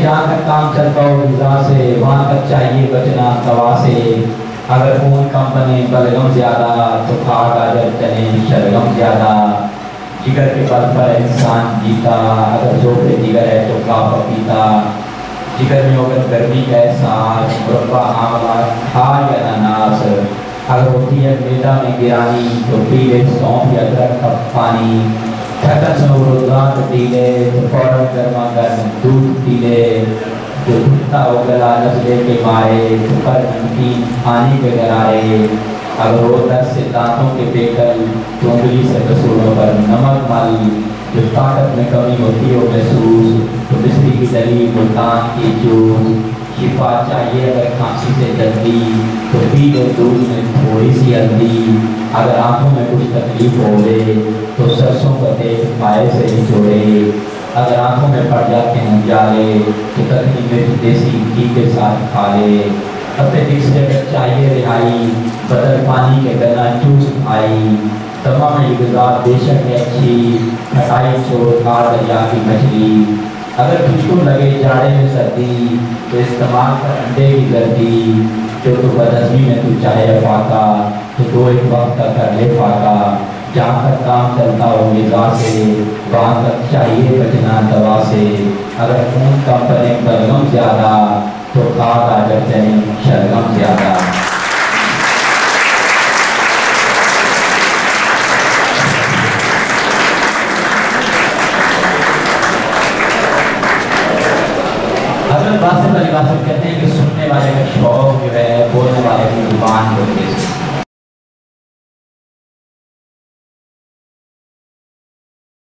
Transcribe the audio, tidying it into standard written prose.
जहाँ तक काम चलता हो ग़िज़ा से, वहाँ तक चाहिए बचना दवा से। अगर खून कम बने बलगम ज़्यादा, तो खा गाजर चने शलगम ज़्यादा। जिगर के बल पर इंसान जीता, अगर जोफ़े जिगर है तो खा पपीता। जिगर में होकर गर्मी का एहसास, मुरब्बा आंवला खा या अनानास। अगर होती है मैदा में गिरानी, तो पी ले सौंफ या अदरक का पानी। ढक्कन से रोज़ान पी ले, तो फ़ौरन गर्मा गर्म दूध पी ले। जो घुटता हो गला नजले के मारे, तो पर नमकीन पानी पे गराए। अगर वो दर्द से दांतों के बेकल, तो उंगली से कसूरों पर नमक मल। जो ताकत में कमी होती हो महसूस, तो बिस्ती की दली मुल्तान की जूस। शिफा चाहिए अगर खांसी से जल्दी, तो पी लो दूध में थोड़ी सी हल्दी। अगर आंखों में कुछ तकलीफ हो ले, तो सरसों का तेल पाए से निचोड़े। अगर आंखों में पड़ जाते हैं उजाले, तो तकनी मिर्च देसी घी के साथ खा ले। अपेंडिक्स से अगर चाहिए रिहाई, बदल पानी के गला चूस खाई। तमाम ग़िज़ा बेशक है अच्छी, खटाई छोड़ खा दरिया की मछली। अगर तुझको लगे जाड़े में सर्दी, तो इस्तेमाल कर अंडे की गर्दी। जो तो बदहज़मी में तू चाहे फाका, तो दो एक वक्त का कर ले फाका। जहाँ तक काम चलता हो ग़िज़ा से, वहाँ तक चाहिए बचना दवा से। अगर खून कम बने बलगम ज़्यादा, तो खा गाजर चने शलगम ज़्यादा। हज़रत वासिफ़ अली वासिफ़ कहते हैं कि सुनने वाले का शौक़